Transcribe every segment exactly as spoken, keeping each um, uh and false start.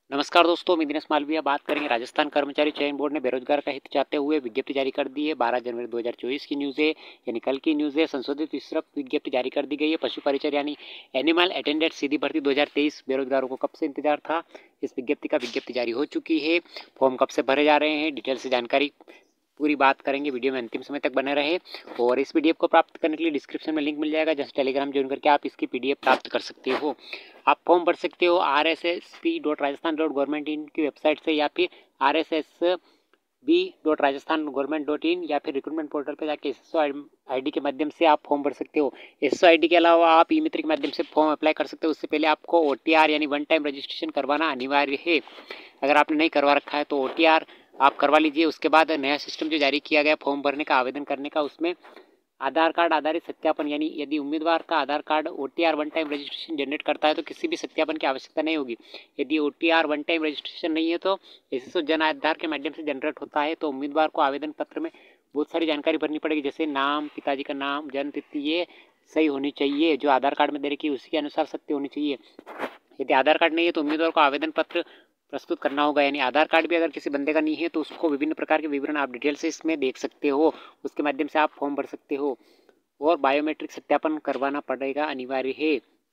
नमस्कार दोस्तों, मैं दिनेश मालविया बात करेंगे। राजस्थान कर्मचारी चयन बोर्ड ने बेरोजगार का हित चाहते हुए विज्ञप्ति जारी कर दी है। बारह जनवरी दो हज़ार चौबीस की न्यूज़ है, यानी कल की न्यूज़ है। संशोधित विस्तृत विज्ञप्ति जारी कर दी गई है। पशु परिचर यानी एनिमल अटेंडेंट सीधी भर्ती दो हज़ार तेईस बेरोजगारों को कब से इंतजार था। इस विज्ञप्ति का विज्ञप्ति जारी हो चुकी है। फॉर्म कब से भरे जा रहे हैं, डिटेल से जानकारी पूरी बात करेंगे। वीडियो में अंतिम समय तक बने रहे और इस पीडीएफ को प्राप्त करने के लिए डिस्क्रिप्शन में लिंक मिल जाएगा, जस्ट टेलीग्राम ज्वाइन करके आप इसकी पीडीएफ प्राप्त कर सकते हो। आप फॉर्म भर सकते हो R S S P dot Rajasthan dot government in की वेबसाइट से, या फिर R S S B dot Rajasthan government dot in, या फिर रिक्रूटमेंट पोर्टल पर जाके S S O I D के माध्यम से आप फॉर्म भर सकते हो। S S O I D के अलावा आप ई मित्र के माध्यम से फॉर्म अप्लाई कर सकते हो। उससे पहले आपको ओ टी आर यानी वन टाइम रजिस्ट्रेशन करवाना अनिवार्य है। अगर आपने नहीं करवा रखा है तो ओ टी आर आप करवा लीजिए। उसके बाद नया सिस्टम जो जारी किया गया फॉर्म भरने का, आवेदन करने का, उसमें आधार कार्ड आधारित सत्यापन, यानी यदि उम्मीदवार का Aadhaar card OTR one time registration generate करता है तो किसी भी सत्यापन की आवश्यकता नहीं होगी। यदि ओटीआर वन टाइम रजिस्ट्रेशन नहीं है तो एसएसओ जन आधार के माध्यम से जनरेट होता है। तो उम्मीदवार को आवेदन पत्र में बहुत सारी जानकारी भरनी पड़ेगी, जैसे नाम, पिताजी का नाम, जन्म तिथि, ये सही होनी चाहिए। जो आधार कार्ड में दे रखी है उसी के अनुसार सत्य होनी चाहिए। यदि आधार कार्ड नहीं है तो उम्मीदवार को आवेदन पत्र प्रस्तुत करना होगा। यानी आधार कार्ड भी अगर किसी बंदे का नहीं है तो उसको विभिन्न प्रकार के विवरण आप डिटेल से इसमें देख सकते हो। उसके माध्यम से आप फॉर्म भर सकते हो और बायोमेट्रिक सत्यापन करवाना पड़ेगा, अनिवार्य है।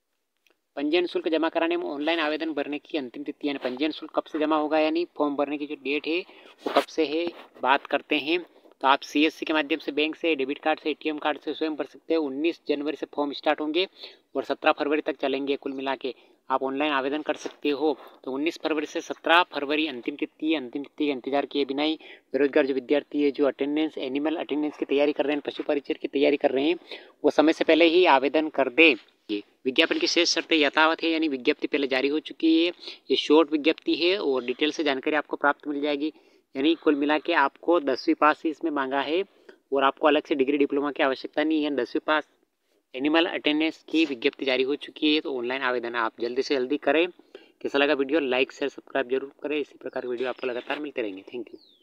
पंजीयन शुल्क जमा कराने में ऑनलाइन आवेदन भरने की अंतिम तिथि, यानी पंजीयन शुल्क कब से जमा होगा, यानी फॉर्म भरने की जो डेट है वो कब से है, बात करते हैं। तो आप सीएससी के माध्यम से, बैंक से, डेबिट कार्ड से, एटीएम कार्ड से स्वयं भर सकते हो। उन्नीस जनवरी से फॉर्म स्टार्ट होंगे और सत्रह फरवरी तक चलेंगे। कुल मिला के आप ऑनलाइन आवेदन कर सकते हो। तो उन्नीस फरवरी से सत्रह फरवरी अंतिम तिथि है। अंतिम तिथि का इंतजार किए बिना ही बेरोजगार जो विद्यार्थी है, जो अटेंडेंस एनिमल अटेंडेंस की तैयारी कर रहे हैं, पशु परिचर की तैयारी कर रहे हैं, वो समय से पहले ही आवेदन कर दें। विज्ञापन की शेष शर्तें यथावत है, यानी विज्ञप्ति पहले जारी हो चुकी है। ये शॉर्ट विज्ञप्ति है और डिटेल से जानकारी आपको प्राप्त मिल जाएगी। यानी कुल मिला के आपको दसवीं पास ही इसमें मांगा है और आपको अलग से डिग्री डिप्लोमा की आवश्यकता नहीं है। दसवीं पास एनिमल अटेंडेंस की विज्ञप्ति जारी हो चुकी है। तो ऑनलाइन आवेदन आप जल्दी से जल्दी करें। कैसा लगा वीडियो, लाइक शेयर सब्सक्राइब जरूर करें। इसी प्रकार की वीडियो आपको लगातार मिलते रहेंगे। Thank you.